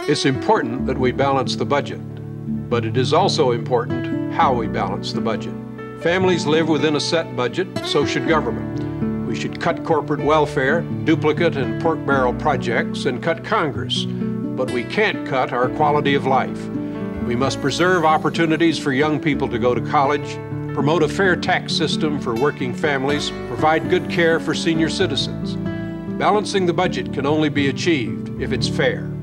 It's important that we balance the budget, but it is also important how we balance the budget. Families live within a set budget, so should government. We should cut corporate welfare, duplicate and pork barrel projects, and cut Congress, but we can't cut our quality of life. We must preserve opportunities for young people to go to college, promote a fair tax system for working families, provide good care for senior citizens. Balancing the budget can only be achieved if it's fair.